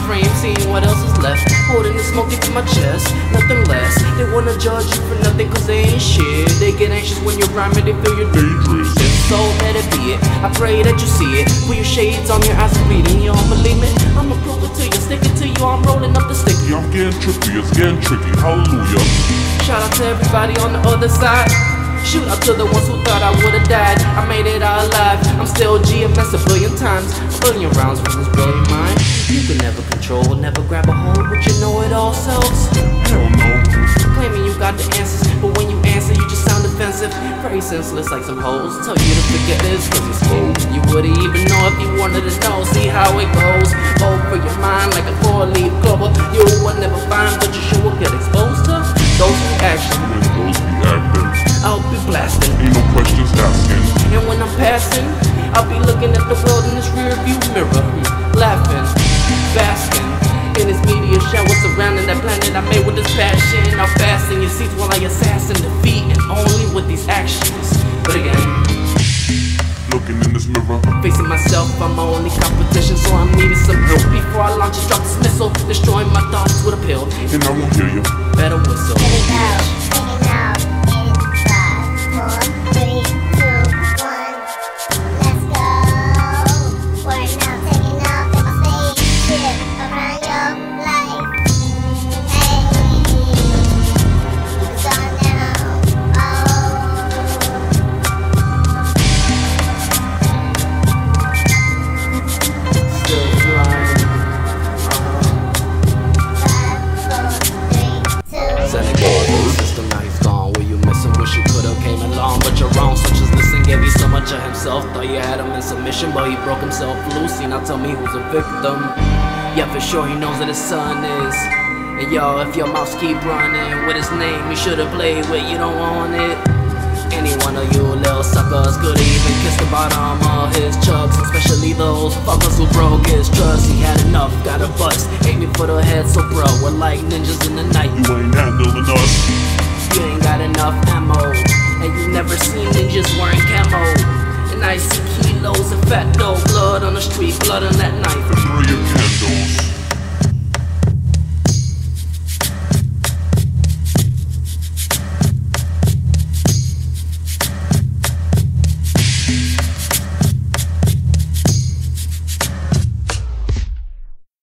frame, seeing what else is left. Holding the smoke into my chest, nothing less. They wanna judge you for nothing cause they ain't shit. They get anxious when you're rhyming, they feel you're dangerous. So let it be it, I pray that you see it. Put your shades on, your eyes are bleeding. You don't believe me? I'ma prove it to you, stick it to you. I'm rolling up the sticky. I'm getting trippy, it's getting tricky, hallelujah. Shout out to everybody on the other side. Shoot out to the ones who thought I would've died. I made it out alive. I'm still GMS a billion times. A billion rounds from this brilliant mind. You can never control, never grab a hold with your know-it-all selves. Hell no. Claiming you got the answers, but when you answer, you just sound offensive. Very senseless like some hoes. Tell you to forget this cause it's cold. You wouldn't even know if you wanted to know. See how it goes. Hold for your mind like a 4-leaf clover. You will never find, but you sure will get exposed to those who action. And those be acting, I'll be blasting. ain't no questions asking. And when I'm passing, I'll be looking at the world in this rear view mirror, laughing, basking in this media shower surrounding that planet I made with this passion. I'll fasten your seats while I assassin defeat, and only with these actions. But again, Looking in this mirror, facing myself, I'm my only competition, so I'm needing some help before I launch a drop this missile, destroying my thoughts with a pill. and I won't hear you. Better whistle. System now he's gone. Were you missing? Wish you could've came along, but you're wrong. Such as listen gave you so much of himself. Thought you had him in submission, but he broke himself loose. See, now tell me who's a victim. Yeah, for sure he knows that his son is. And yo, if your mouths keep running with his name, you should've played with. You don't want it. Any one of you little suckers could even kiss the bottom of his chucks, especially those fuckers who broke his trust. He had enough, got a bust, ate me for the head, so bro, we're like ninjas in the night. You ain't handling us. You ain't got enough ammo, and you never seen ninjas wearing camo. And I see kilos of fat dough, blood on the street, blood on that knife. For 3 candles.